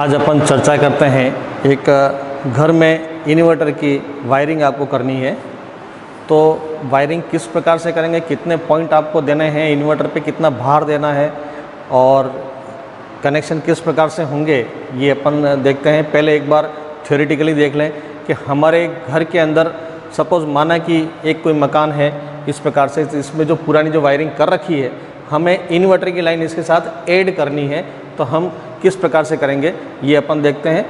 आज अपन चर्चा करते हैं एक घर में इन्वर्टर की वायरिंग आपको करनी है। तो वायरिंग किस प्रकार से करेंगे, कितने पॉइंट आपको देने हैं, इन्वर्टर पे कितना भार देना है और कनेक्शन किस प्रकार से होंगे, ये अपन देखते हैं। पहले एक बार थ्योरेटिकली देख लें कि हमारे घर के अंदर सपोज़ माना कि एक कोई मकान है इस प्रकार से, इसमें जो पुरानी जो वायरिंग कर रखी है हमें इन्वर्टर की लाइन इसके साथ ऐड करनी है, तो हम किस प्रकार से करेंगे ये अपन देखते हैं।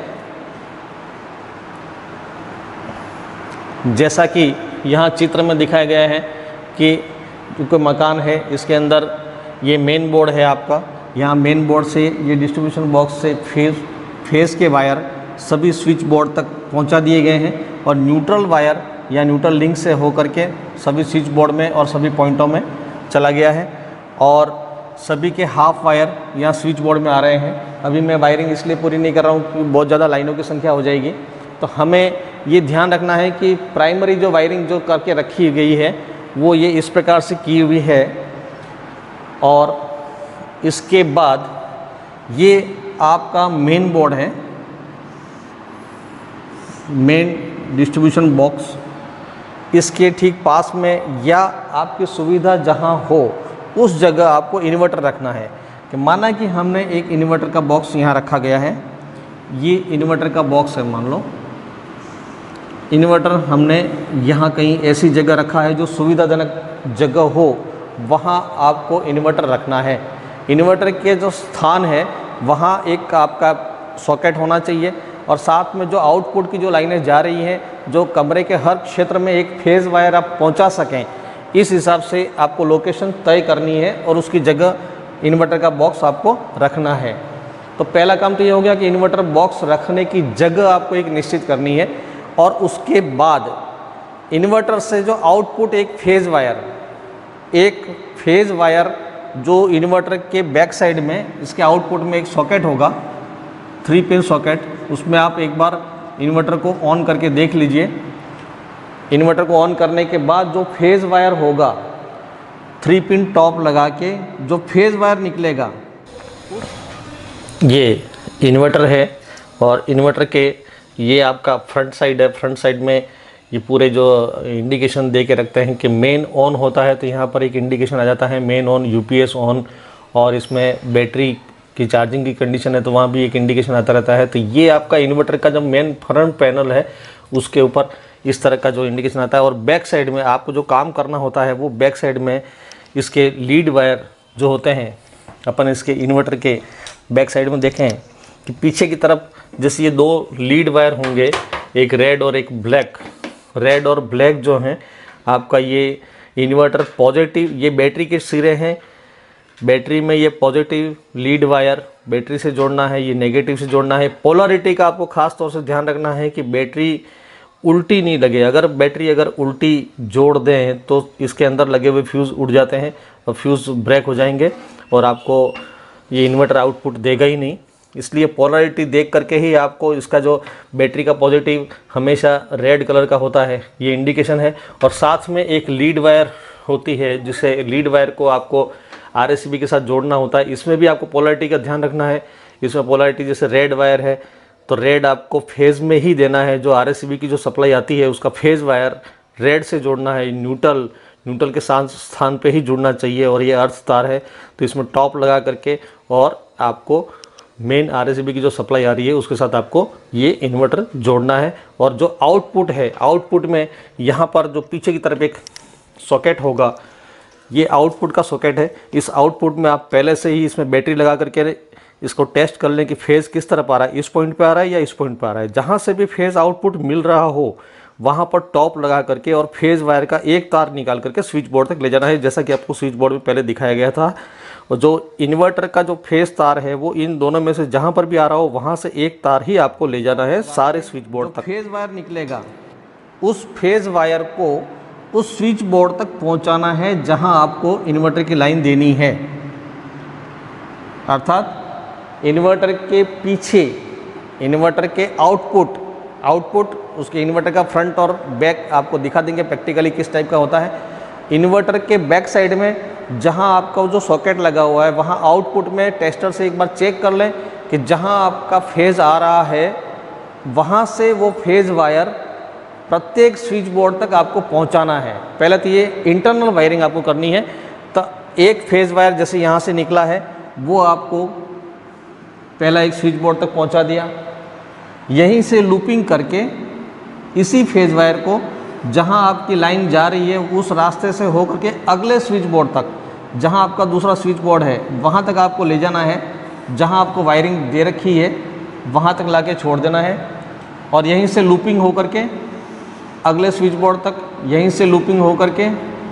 जैसा कि यहाँ चित्र में दिखाया गया है कि कोई मकान है, इसके अंदर ये मेन बोर्ड है आपका। यहाँ मेन बोर्ड से ये डिस्ट्रीब्यूशन बॉक्स से फेस के वायर सभी स्विच बोर्ड तक पहुँचा दिए गए हैं और न्यूट्रल वायर या न्यूट्रल लिंक से होकर के सभी स्विच बोर्ड में और सभी पॉइंटों में चला गया है और सभी के हाफ वायर यहाँ स्विच बोर्ड में आ रहे हैं। अभी मैं वायरिंग इसलिए पूरी नहीं कर रहा हूँ क्योंकि बहुत ज़्यादा लाइनों की संख्या हो जाएगी। तो हमें ये ध्यान रखना है कि प्राइमरी जो वायरिंग जो करके रखी गई है वो ये इस प्रकार से की हुई है और इसके बाद ये आपका मेन बोर्ड है, मेन डिस्ट्रीब्यूशन बॉक्स। इसके ठीक पास में या आपकी सुविधा जहाँ हो उस जगह आपको इन्वर्टर रखना है। कि माना कि हमने एक इन्वर्टर का बॉक्स यहाँ रखा गया है, ये इन्वर्टर का बॉक्स है मान लो। इन्वर्टर हमने यहाँ कहीं ऐसी जगह रखा है जो सुविधाजनक जगह हो, वहाँ आपको इन्वर्टर रखना है। इन्वर्टर के जो स्थान है वहाँ एक आपका सॉकेट होना चाहिए और साथ में जो आउटपुट की जो लाइनें जा रही हैं, जो कमरे के हर क्षेत्र में एक फेज़ वायर आप पहुँचा सकें, इस हिसाब से आपको लोकेशन तय करनी है और उसकी जगह इन्वर्टर का बॉक्स आपको रखना है। तो पहला काम तो ये हो गया कि इन्वर्टर बॉक्स रखने की जगह आपको एक निश्चित करनी है और उसके बाद इन्वर्टर से जो आउटपुट एक फेज़ वायर जो इन्वर्टर के बैक साइड में इसके आउटपुट में एक सॉकेट होगा, 3 पिन सॉकेट, उसमें आप एक बार इन्वर्टर को ऑन करके देख लीजिए। इन्वर्टर को ऑन करने के बाद जो फेज़ वायर होगा 3 पिन टॉप लगा के जो फेज़ वायर निकलेगा, ये इन्वर्टर है और इन्वर्टर के ये आपका फ्रंट साइड है। फ्रंट साइड में ये पूरे जो इंडिकेशन दे के रखते हैं कि मेन ऑन होता है तो यहाँ पर एक इंडिकेशन आ जाता है मेन ऑन, यूपीएस ऑन, और इसमें बैटरी की चार्जिंग की कंडीशन है तो वहाँ भी एक इंडिकेशन आता रहता है। तो ये आपका इन्वर्टर का जो मेन फ्रंट पैनल है उसके ऊपर इस तरह का जो इंडिकेशन आता है। और बैक साइड में आपको जो काम करना होता है वो बैक साइड में इसके लीड वायर जो होते हैं, अपन इसके इन्वर्टर के बैक साइड में देखें कि पीछे की तरफ जैसे ये 2 लीड वायर होंगे, एक रेड और एक ब्लैक। रेड और ब्लैक जो हैं आपका ये इन्वर्टर पॉजिटिव, ये बैटरी के सिरे हैं, बैटरी में ये पॉजिटिव लीड वायर बैटरी से जोड़ना है, ये नेगेटिव से जोड़ना है। पोलरिटी का आपको खास तौर से ध्यान रखना है कि बैटरी उल्टी नहीं लगे। अगर बैटरी उल्टी जोड़ दें तो इसके अंदर लगे हुए फ्यूज़ उड़ जाते हैं और फ्यूज़ ब्रेक हो जाएंगे और आपको ये इन्वर्टर आउटपुट देगा ही नहीं। इसलिए पोलरिटी देख करके ही आपको इसका जो बैटरी का पॉजिटिव हमेशा रेड कलर का होता है, ये इंडिकेशन है। और साथ में एक लीड वायर होती है जिसे लीड वायर को आपको आरएसीबी के साथ जोड़ना होता है। इसमें भी आपको पोलरिटी का ध्यान रखना है। इसमें पोलरिटी जैसे रेड वायर है तो रेड आपको फेज़ में ही देना है, जो आरएसीबी की जो सप्लाई आती है उसका फेज़ वायर रेड से जोड़ना है। न्यूट्रल के स्थान पे ही जुड़ना चाहिए और ये अर्थ तार है तो इसमें टॉप लगा करके और आपको मेन आरएसीबी की जो सप्लाई आ रही है उसके साथ आपको ये इन्वर्टर जोड़ना है। और जो आउटपुट है, आउटपुट में यहाँ पर जो पीछे की तरफ एक सॉकेट होगा, ये आउटपुट का सॉकेट है। इस आउटपुट में आप पहले से ही इसमें बैटरी लगा करके इसको टेस्ट कर लें कि फेज़ किस तरफ आ रहा है, इस पॉइंट पे आ रहा है या इस पॉइंट पे आ रहा है। जहाँ से भी फेज़ आउटपुट मिल रहा हो वहाँ पर टॉप लगा करके और फेज़ वायर का एक तार निकाल करके स्विच बोर्ड तक ले जाना है, जैसा कि आपको स्विच बोर्ड में पहले दिखाया गया था। और जो इन्वर्टर का जो फेज़ तार है वो इन दोनों में से जहाँ पर भी आ रहा हो वहाँ से एक तार ही आपको ले जाना है सारे स्विच बोर्ड तक। फेज़ वायर निकलेगा उस फेज़ वायर को उस स्विच बोर्ड तक पहुँचाना है जहाँ आपको इन्वर्टर की लाइन देनी है। अर्थात इन्वर्टर के पीछे इन्वर्टर के आउटपुट उसके इन्वर्टर का फ्रंट और बैक आपको दिखा देंगे प्रैक्टिकली किस टाइप का होता है। इन्वर्टर के बैक साइड में जहां आपका जो सॉकेट लगा हुआ है वहां आउटपुट में टेस्टर से एक बार चेक कर लें कि जहाँ आपका फेज़ आ रहा है वहाँ से वो फेज़ वायर प्रत्येक स्विच बोर्ड तक आपको पहुँचाना है। पहले तो ये इंटरनल वायरिंग आपको करनी है। तो एक फेज़ वायर जैसे यहाँ से निकला है वो आपको पहला एक स्विच बोर्ड तक पहुँचा दिया, यहीं से लूपिंग करके इसी फेज़ वायर को जहाँ आपकी लाइन जा रही है उस रास्ते से होकर के अगले स्विच बोर्ड तक, जहाँ आपका दूसरा स्विच बोर्ड है वहाँ तक आपको ले जाना है। जहाँ आपको वायरिंग दे रखी है वहाँ तक लाके छोड़ देना है और यहीं से लूपिंग होकर के अगले स्विच बोर्ड तक, यहीं से लूपिंग होकर के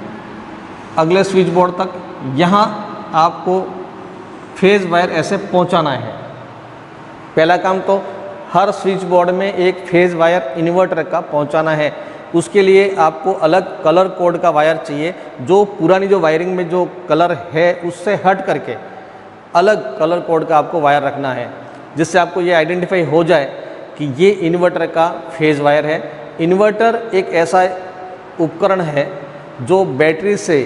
अगले स्विच बोर्ड तक, यहाँ आपको फेज़ वायर ऐसे पहुँचाना है। पहला काम तो हर स्विच बोर्ड में एक फेज़ वायर इन्वर्टर का पहुँचाना है। उसके लिए आपको अलग कलर कोड का वायर चाहिए, जो पुरानी जो वायरिंग में जो कलर है उससे हट करके अलग कलर कोड का आपको वायर रखना है, जिससे आपको ये आइडेंटिफाई हो जाए कि ये इन्वर्टर का फेज़ वायर है। इन्वर्टर एक ऐसा उपकरण है जो बैटरी से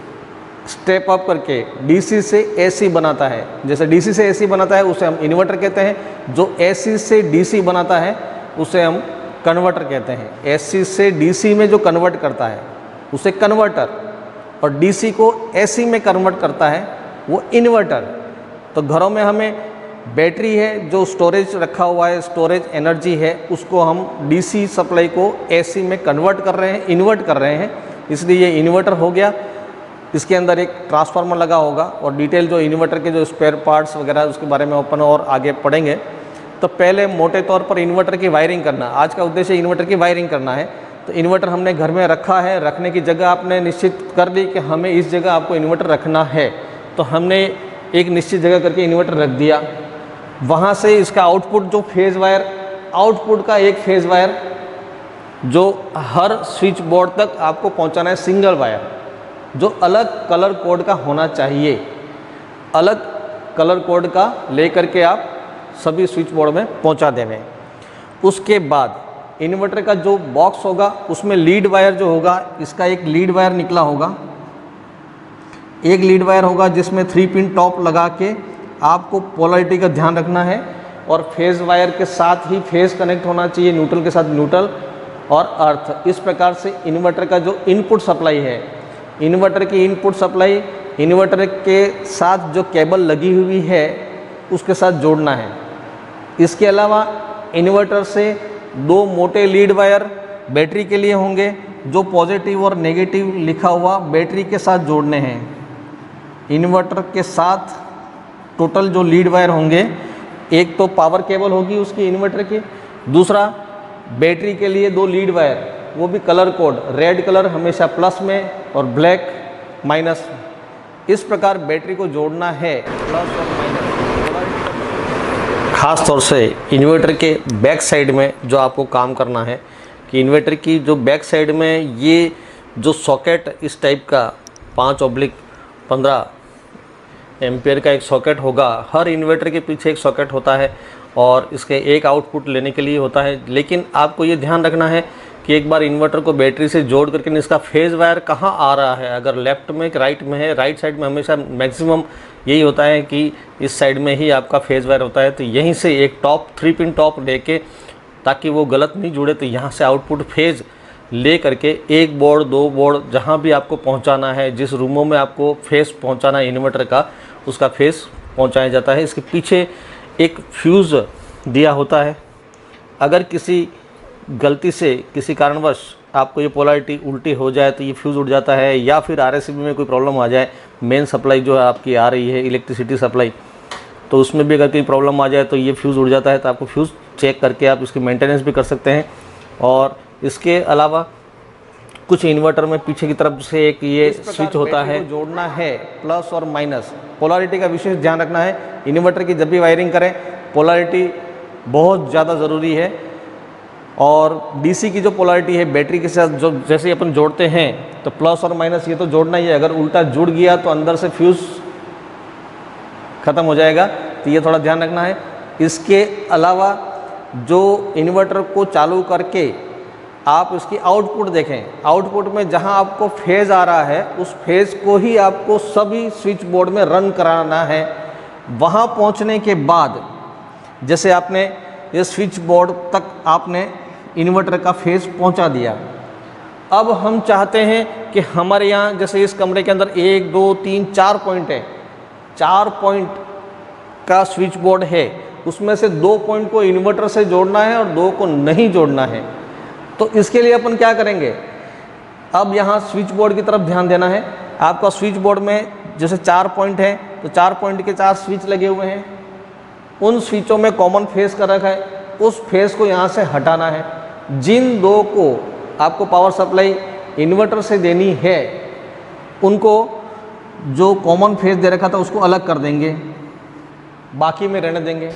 स्टेप अप करके डीसी से एसी बनाता है। जैसे डीसी से एसी बनाता है उसे हम इन्वर्टर कहते हैं, जो एसी से डीसी बनाता है उसे हम कन्वर्टर कहते हैं। एसी से डीसी में जो कन्वर्ट करता है उसे कन्वर्टर, और डीसी को एसी में कन्वर्ट करता है वो इन्वर्टर। तो घरों में हमें बैटरी है जो स्टोरेज रखा हुआ है, स्टोरेज एनर्जी है, उसको हम डीसी सप्लाई को एसी में कन्वर्ट कर रहे हैं, इन्वर्ट कर रहे हैं, इसलिए ये इन्वर्टर हो गया। इसके अंदर एक ट्रांसफार्मर लगा होगा और डिटेल जो इन्वर्टर के जो स्पेयर पार्ट्स वगैरह उसके बारे में अपन और आगे पढ़ेंगे। तो पहले मोटे तौर पर इन्वर्टर की वायरिंग करना, आज का उद्देश्य इन्वर्टर की वायरिंग करना है। तो इन्वर्टर हमने घर में रखा है, रखने की जगह आपने निश्चित कर ली कि हमें इस जगह आपको इन्वर्टर रखना है, तो हमने एक निश्चित जगह करके इन्वर्टर रख दिया। वहाँ से इसका आउटपुट जो फेज़ वायर, आउटपुट का एक फेज़ वायर जो हर स्विच बोर्ड तक आपको पहुँचाना है, सिंगल वायर जो अलग कलर कोड का होना चाहिए। अलग कलर कोड का लेकर के आप सभी स्विच बोर्ड में पहुँचा देंगे। उसके बाद इन्वर्टर का जो बॉक्स होगा उसमें लीड वायर जो होगा, इसका एक लीड वायर निकला होगा, एक लीड वायर होगा जिसमें 3 पिन टॉप लगा के आपको पोलैरिटी का ध्यान रखना है, और फेज़ वायर के साथ ही फेज़ कनेक्ट होना चाहिए, न्यूट्रल के साथ न्यूट्रल और अर्थ। इस प्रकार से इन्वर्टर का जो इनपुट सप्लाई है, इन्वर्टर की इनपुट सप्लाई इन्वर्टर के साथ जो केबल लगी हुई है उसके साथ जोड़ना है। इसके अलावा इन्वर्टर से 2 मोटे लीड वायर बैटरी के लिए होंगे, जो पॉजिटिव और नेगेटिव लिखा हुआ बैटरी के साथ जोड़ने हैं। इन्वर्टर के साथ टोटल जो लीड वायर होंगे, एक तो पावर केबल होगी उसकी इन्वर्टर की, दूसरा बैटरी के लिए 2 लीड वायर, वो भी कलर कोड, रेड कलर हमेशा प्लस में और ब्लैक माइनस। इस प्रकार बैटरी को जोड़ना है, प्लस और माइनस। खास तौर से इन्वर्टर के बैक साइड में जो आपको काम करना है कि इन्वर्टर की जो बैक साइड में ये जो सॉकेट इस टाइप का 5/15 एम्पियर का एक सॉकेट होगा। हर इन्वर्टर के पीछे एक सॉकेट होता है और इसके एक आउटपुट लेने के लिए होता है। लेकिन आपको ये ध्यान रखना है कि एक बार इन्वर्टर को बैटरी से जोड़ करके इसका फेज़ वायर कहाँ आ रहा है, अगर लेफ़्ट में कि राइट में है, राइट साइड में हमेशा मैक्सिमम यही होता है कि इस साइड में ही आपका फेज़ वायर होता है। तो यहीं से एक टॉप 3 पिन टॉप लेके, ताकि वो गलत नहीं जुड़े, तो यहाँ से आउटपुट फेज़ ले करके 1 बोर्ड 2 बोर्ड जहाँ भी आपको पहुँचाना है, जिस रूमों में आपको फेज़ पहुँचाना है इन्वर्टर का, उसका फेज़ पहुँचाया जाता है। इसके पीछे एक फ्यूज़ दिया होता है। अगर किसी गलती से किसी कारणवश आपको ये पोलैरिटी उल्टी हो जाए तो ये फ्यूज़ उड़ जाता है, या फिर आरएससीबी में कोई प्रॉब्लम आ जाए, मेन सप्लाई जो है आपकी आ रही है इलेक्ट्रिसिटी सप्लाई, तो उसमें भी अगर कोई प्रॉब्लम आ जाए तो ये फ्यूज़ उड़ जाता है। तो आपको फ्यूज़ चेक करके आप इसकी मेंटेनेंस भी कर सकते हैं। और इसके अलावा कुछ इन्वर्टर में पीछे की तरफ से एक ये स्विच होता है, जोड़ना है प्लस और माइनस। पोलैरिटी का विशेष ध्यान रखना है। इन्वर्टर की जब भी वायरिंग करें पोलैरिटी बहुत ज़्यादा ज़रूरी है। और डीसी की जो पोलैरिटी है बैटरी के साथ जो जैसे ही अपन जोड़ते हैं तो प्लस और माइनस ये तो जोड़ना ही है। अगर उल्टा जुड़ गया तो अंदर से फ्यूज़ ख़त्म हो जाएगा, तो ये थोड़ा ध्यान रखना है। इसके अलावा जो इन्वर्टर को चालू करके आप इसकी आउटपुट देखें, आउटपुट में जहां आपको फेज़ आ रहा है उस फेज़ को ही आपको सभी स्विच बोर्ड में रन कराना है। वहां पहुंचने के बाद जैसे आपने ये स्विच बोर्ड तक आपने इन्वर्टर का फेज़ पहुंचा दिया। अब हम चाहते हैं कि हमारे यहाँ जैसे इस कमरे के अंदर 1 2 3 4 पॉइंट है, 4 पॉइंट का स्विच बोर्ड है, उसमें से 2 पॉइंट को इन्वर्टर से जोड़ना है और 2 को नहीं जोड़ना है। तो इसके लिए अपन क्या करेंगे, अब यहाँ स्विच बोर्ड की तरफ ध्यान देना है। आपका स्विच बोर्ड में जैसे 4 पॉइंट है तो 4 पॉइंट के 4 स्विच लगे हुए हैं, उन स्विचों में कॉमन फेस कर रखा है, उस फेस को यहाँ से हटाना है। जिन 2 को आपको पावर सप्लाई इन्वर्टर से देनी है उनको जो कॉमन फेस दे रखा था उसको अलग कर देंगे, बाकी में रहने देंगे।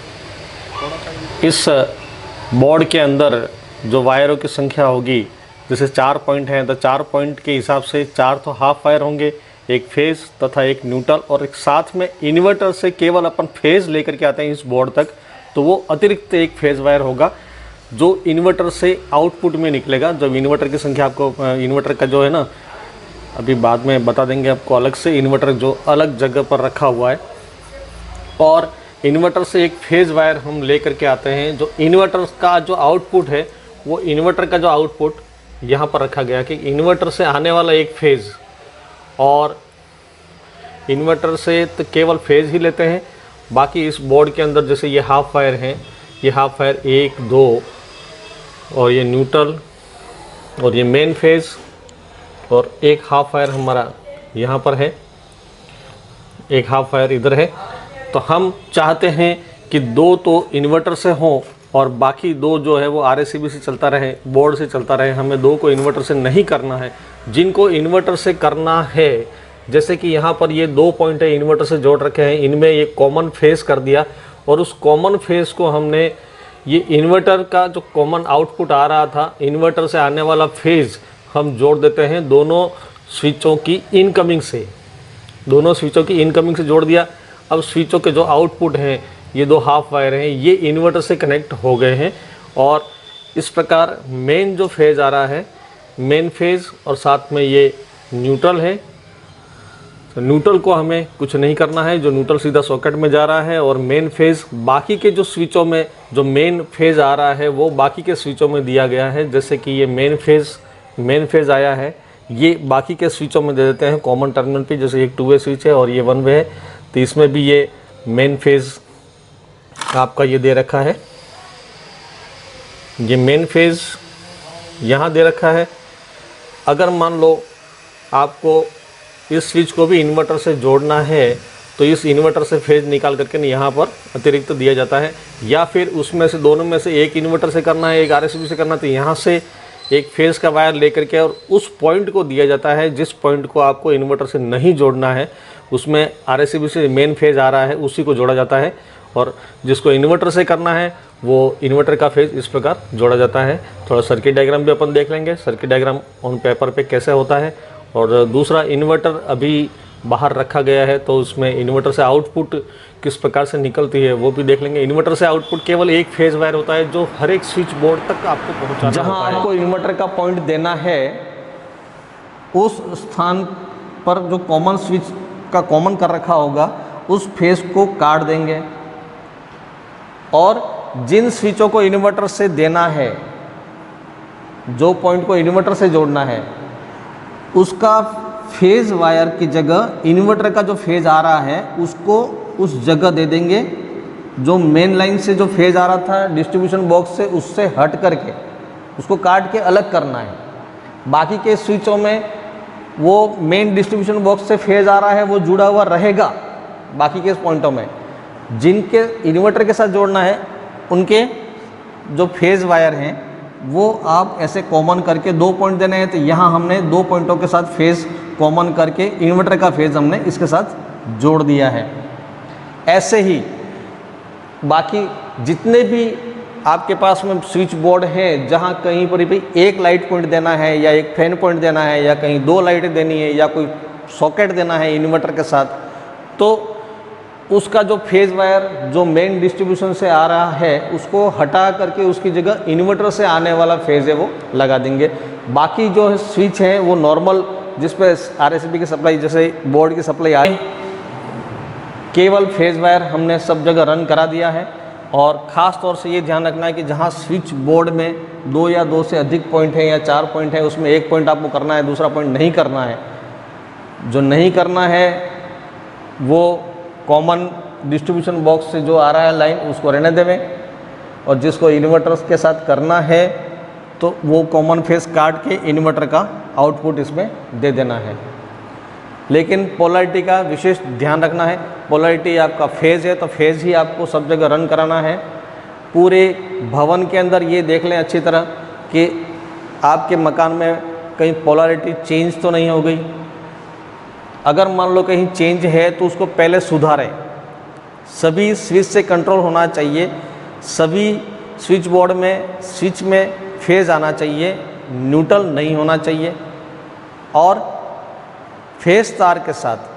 इस बोर्ड के अंदर जो वायरों की संख्या होगी, जैसे 4 पॉइंट हैं तो 4 पॉइंट के हिसाब से 4 तो हाफ वायर होंगे, एक फेज़ तथा एक न्यूट्रल, और एक साथ में इन्वर्टर से केवल अपन फेज़ लेकर के आते हैं इस बोर्ड तक, तो वो अतिरिक्त एक फेज़ वायर होगा जो इन्वर्टर से आउटपुट में निकलेगा। जब इन्वर्टर की संख्या आपको इन्वर्टर का जो है ना, अभी बाद में बता देंगे आपको अलग से, इन्वर्टर जो अलग जगह पर रखा हुआ है, और इन्वर्टर से एक फेज़ वायर हम लेकर के आते हैं। जो इन्वर्टर का जो आउटपुट है वो इन्वर्टर का जो आउटपुट यहाँ पर रखा गया कि इन्वर्टर से आने वाला एक फेज़, और इन्वर्टर से तो केवल फेज़ ही लेते हैं, बाकी इस बोर्ड के अंदर जैसे ये हाफ वायर हैं, ये हाफ वायर 1 2 और ये न्यूट्रल और ये मेन फेज़, और एक हाफ वायर हमारा यहाँ पर है, एक हाफ वायर इधर है। तो हम चाहते हैं कि 2 तो इन्वर्टर से हों और बाकी 2 जो है वो RACB से चलता रहे, बोर्ड से चलता रहे। हमें 2 को इन्वर्टर से नहीं करना है। जिनको इन्वर्टर से करना है, जैसे कि यहाँ पर ये 2 पॉइंट है इन्वर्टर से जोड़ रखे हैं, इनमें ये कॉमन फेज़ कर दिया, और उस कॉमन फेज़ को हमने ये इन्वर्टर का जो कॉमन आउटपुट आ रहा था, इन्वर्टर से आने वाला फेज़ हम जोड़ देते हैं दोनों स्विचों की इनकमिंग से, दोनों स्विचों की इनकमिंग से जोड़ दिया। अब स्विचों के जो आउटपुट हैं, ये 2 हाफ वायर हैं, ये इन्वर्टर से कनेक्ट हो गए हैं, और इस प्रकार मेन जो फेज़ आ रहा है, मेन फेज़ और साथ में ये न्यूट्रल है। तो न्यूट्रल को हमें कुछ नहीं करना है, जो न्यूट्रल सीधा सॉकेट में जा रहा है, और मेन फेज़ बाकी के जो स्विचों में जो मेन फेज़ आ रहा है वो बाकी के स्विचों में दिया गया है। जैसे कि ये मेन फेज़ आया है, ये बाकी के स्विचों में दे देते हैं कॉमन टर्मिनल पे। जैसे एक 2 वे स्विच है और ये 1 वे है, तो इसमें भी ये मेन फेज़ आपका ये दे रखा है, ये मेन फेज़ यहाँ दे रखा है। अगर मान लो आपको इस स्विच को भी इन्वर्टर से जोड़ना है तो इस इन्वर्टर से फेज़ निकाल करके यहाँ पर अतिरिक्त दिया जाता है, या फिर उसमें से दोनों में से एक इन्वर्टर से करना है, एक RACB से करना है, तो यहाँ से एक फेज़ का वायर लेकर के और उस पॉइंट को दिया जाता है जिस पॉइंट को आपको इन्वर्टर से नहीं जोड़ना है, उसमें RACB से मेन फेज़ आ रहा है उसी को जोड़ा जाता है, और जिसको इन्वर्टर से करना है वो इन्वर्टर का फेज़ इस प्रकार जोड़ा जाता है। थोड़ा सर्किट डायग्राम भी अपन देख लेंगे, सर्किट डायग्राम ऑन पेपर पे कैसे होता है। और दूसरा, इन्वर्टर अभी बाहर रखा गया है तो उसमें इन्वर्टर से आउटपुट किस प्रकार से निकलती है वो भी देख लेंगे। इन्वर्टर से आउटपुट केवल एक फेज़ वायर होता है जो हर एक स्विच बोर्ड तक आपको पहुँचाना होता है। जहाँ आपको इन्वर्टर का पॉइंट देना है उस स्थान पर जो कॉमन स्विच का कॉमन कर रखा होगा उस फेज़ को काट देंगे, और जिन स्विचों को इन्वर्टर से देना है, जो पॉइंट को इन्वर्टर से जोड़ना है, उसका फेज़ वायर की जगह इन्वर्टर का जो फेज़ आ रहा है उसको उस जगह दे देंगे। जो मेन लाइन से जो फेज़ आ रहा था डिस्ट्रीब्यूशन बॉक्स से, उससे हट करके उसको काट के अलग करना है। बाकी के स्विचों में वो मेन डिस्ट्रीब्यूशन बॉक्स से फेज़ आ रहा है वो जुड़ा हुआ रहेगा। बाकी के पॉइंटों में जिनके इन्वर्टर के साथ जोड़ना है उनके जो फेज़ वायर हैं वो आप ऐसे कॉमन करके 2 पॉइंट देने हैं, तो यहाँ हमने 2 पॉइंटों के साथ फेज़ कॉमन करके इन्वर्टर का फेज़ हमने इसके साथ जोड़ दिया है। ऐसे ही बाकी जितने भी आपके पास में स्विच बोर्ड है, जहाँ कहीं पर भी एक लाइट पॉइंट देना है या एक फैन पॉइंट देना है या कहीं 2 लाइटें देनी है या कोई सॉकेट देना है इन्वर्टर के साथ, तो उसका जो फेज़ वायर जो मेन डिस्ट्रीब्यूशन से आ रहा है उसको हटा करके उसकी जगह इन्वर्टर से आने वाला फेज़ है वो लगा देंगे। बाकी जो स्विच हैं वो नॉर्मल जिस पे RACB की सप्लाई जैसे बोर्ड की सप्लाई आए, केवल फेज़ वायर हमने सब जगह रन करा दिया है। और ख़ास तौर से ये ध्यान रखना है कि जहाँ स्विच बोर्ड में 2 या 2 से अधिक पॉइंट है या 4 पॉइंट है, उसमें एक पॉइंट आपको करना है, दूसरा पॉइंट नहीं करना है। जो नहीं करना है वो कॉमन डिस्ट्रीब्यूशन बॉक्स से जो आ रहा है लाइन उसको रहने देवें, और जिसको इन्वर्टर्स के साथ करना है तो वो कॉमन फेस काट के इन्वर्टर का आउटपुट इसमें दे देना है। लेकिन पोलैरिटी का विशेष ध्यान रखना है। पोलैरिटी आपका फेज़ है तो फेज़ ही आपको सब जगह रन कराना है। पूरे भवन के अंदर ये देख लें अच्छी तरह कि आपके मकान में कहीं पोलैरिटी चेंज तो नहीं हो गई। अगर मान लो कहीं चेंज है तो उसको पहले सुधारें। सभी स्विच से कंट्रोल होना चाहिए, सभी स्विच बोर्ड में स्विच में फेज़ आना चाहिए, न्यूट्रल नहीं होना चाहिए। और फेस तार के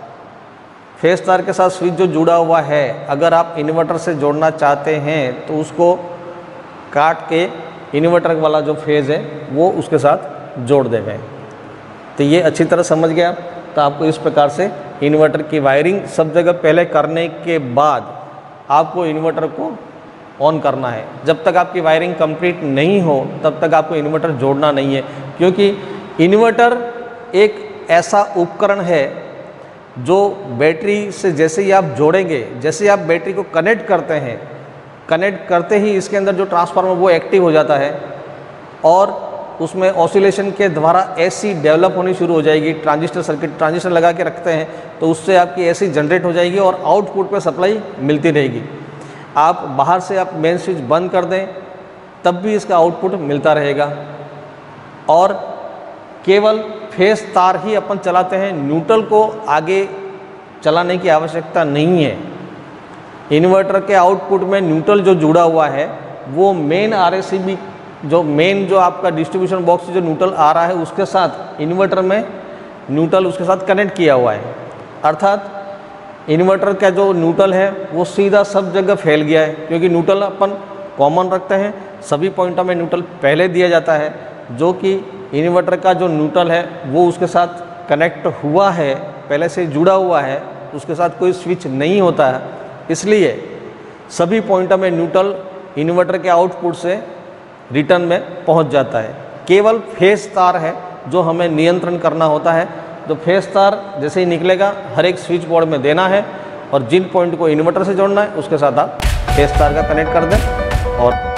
साथ स्विच जो जुड़ा हुआ है, अगर आप इन्वर्टर से जोड़ना चाहते हैं तो उसको काट के इन्वर्टर वाला जो फेज़ है वो उसके साथ जोड़ देवें। तो ये अच्छी तरह समझ गया। तो आपको इस प्रकार से इन्वर्टर की वायरिंग सब जगह पहले करने के बाद आपको इन्वर्टर को ऑन करना है। जब तक आपकी वायरिंग कंप्लीट नहीं हो तब तक आपको इन्वर्टर जोड़ना नहीं है, क्योंकि इन्वर्टर एक ऐसा उपकरण है जो बैटरी से जैसे ही आप जोड़ेंगे, जैसे आप बैटरी को कनेक्ट करते हैं, कनेक्ट करते ही इसके अंदर जो ट्रांसफार्मर वो एक्टिव हो जाता है और उसमें ऑसिलेशन के द्वारा एसी डेवलप होनी शुरू हो जाएगी। ट्रांजिस्टर लगा के रखते हैं तो उससे आपकी एसी जनरेट हो जाएगी और आउटपुट पे सप्लाई मिलती रहेगी। आप बाहर से आप मेन स्विच बंद कर दें तब भी इसका आउटपुट मिलता रहेगा। और केवल फेस तार ही अपन चलाते हैं, न्यूट्रल को आगे चलाने की आवश्यकता नहीं है। इन्वर्टर के आउटपुट में न्यूट्रल जो जुड़ा हुआ है वो मेन RACB जो आपका डिस्ट्रीब्यूशन बॉक्स जो न्यूट्रल आ रहा है उसके साथ इन्वर्टर में न्यूट्रल उसके साथ कनेक्ट किया हुआ है। अर्थात इन्वर्टर का जो न्यूट्रल है वो सीधा सब जगह फैल गया है, क्योंकि न्यूट्रल अपन कॉमन रखते हैं, सभी पॉइंटों में न्यूट्रल पहले दिया जाता है, जो कि इन्वर्टर का जो न्यूट्रल है वो उसके साथ कनेक्ट हुआ है, पहले से जुड़ा हुआ है, उसके साथ कोई स्विच नहीं होता है। इसलिए सभी पॉइंटों में न्यूट्रल इन्वर्टर के आउटपुट से रिटर्न में पहुंच जाता है। केवल फेस तार है जो हमें नियंत्रण करना होता है। तो फेस तार जैसे ही निकलेगा हर एक स्विच बोर्ड में देना है और जिन पॉइंट को इन्वर्टर से जोड़ना है उसके साथ आप फेस तार का कनेक्ट कर दें और